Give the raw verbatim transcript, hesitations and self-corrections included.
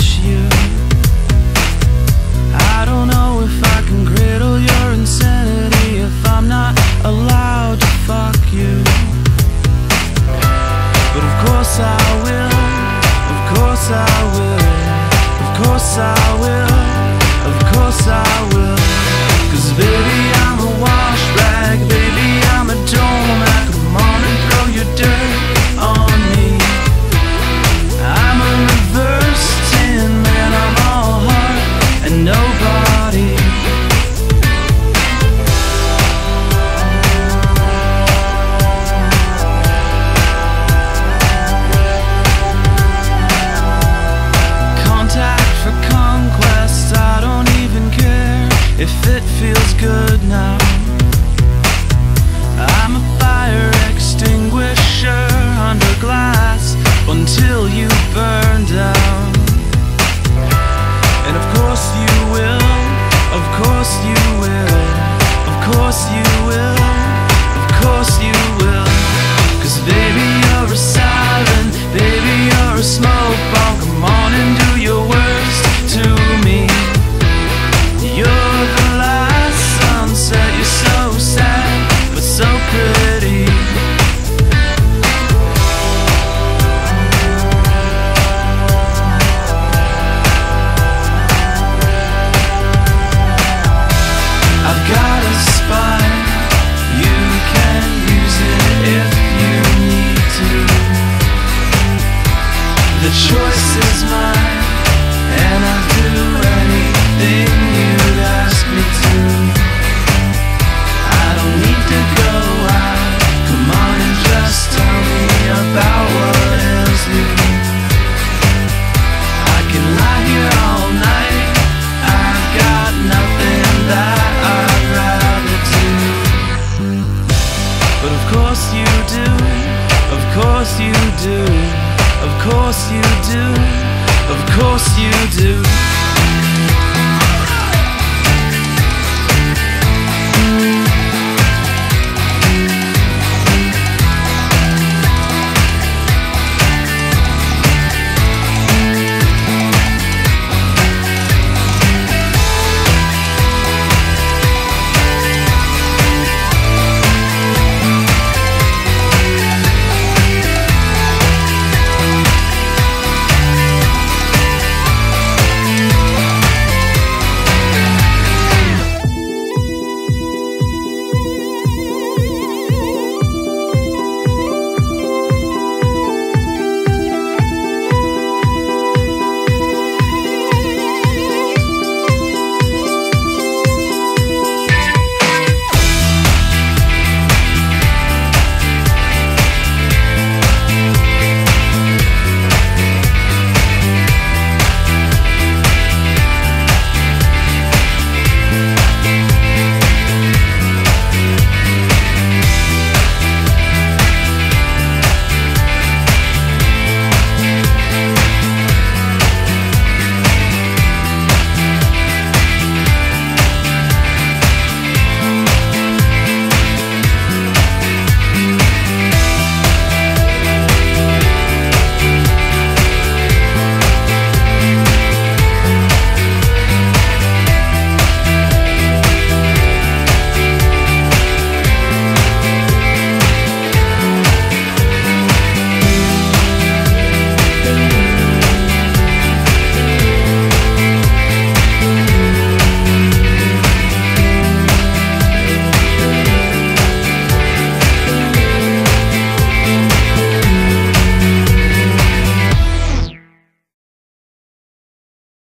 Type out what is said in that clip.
touch you. I don't know if I can griddle your insanity if I'm not allowed to fuck you. But of course I will, of course I will, of course I will, of course I will. Cause baby I'm a wash rag, baby I'm a doormat. Come on and throw your dirt on me. I'm a reverse tin man, I'm all heart and nobody. Contact for conquest, I don't even care if it feels good now. I'm a fire extinguisher under glass until you burn down. And of course you will, of course you will, of course you will, of course you will. Cause baby you're a siren, baby you're a smoke bomb. Come on and do your worst to me. You're the last sunset, you're so sad but so pretty. I've got a spine, you can use it if you need to. The choice is mine, and I'll do anything you'd ask me to. I don't need to go out, come on and just tell me about what ails you. I can lie here all night, I've got nothing that I'd rather do. But of course you do, of course you do, of course you do, of course you do.